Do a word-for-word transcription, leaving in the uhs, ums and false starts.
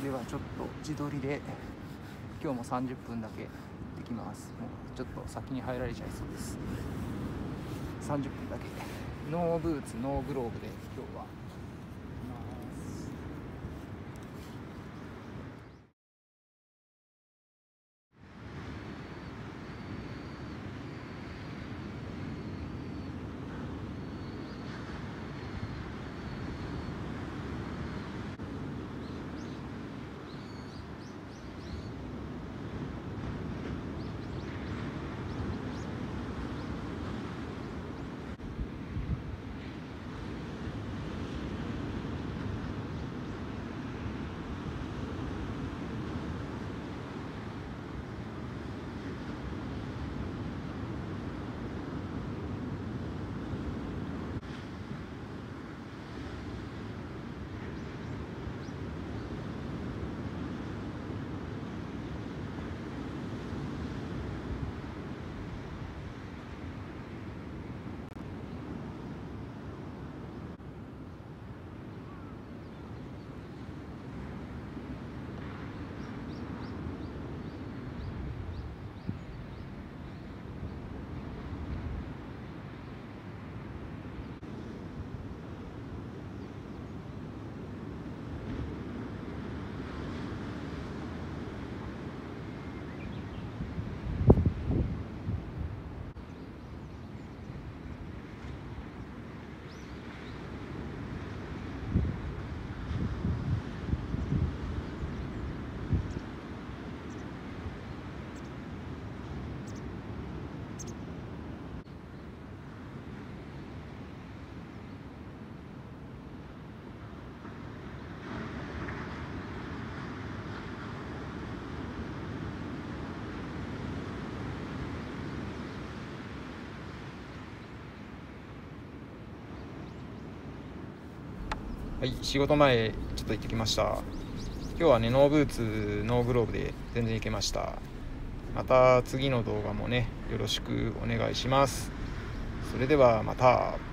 ではちょっと自撮りで今日もさんじゅっぷんだけ行ってきます。もうちょっと先に入られちゃいそうです。さんじゅっぷんだけノーブーツノーグローブで今日ははい、仕事前ちょっと行ってきました。今日はね、ノーブーツノーグローブで全然行けました。また次の動画もね、よろしくお願いします。それではまた。